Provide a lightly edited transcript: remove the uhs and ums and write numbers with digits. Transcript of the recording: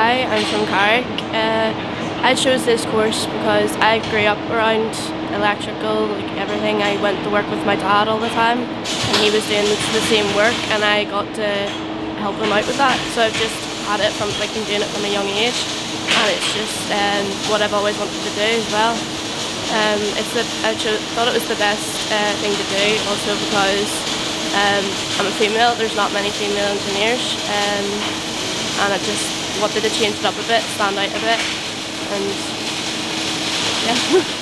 Hi, I'm from Carrick. I chose this course because I grew up around electrical, like everything. I went to work with my dad all the time, and he was doing the same work, and I got to help him out with that. So I've just had it from, like, been doing it from a young age, and it's just what I've always wanted to do as well. I thought it was the best thing to do, also because I'm a female. There's not many female engineers, and I just wanted to change it up a bit, stand out a bit, and yeah.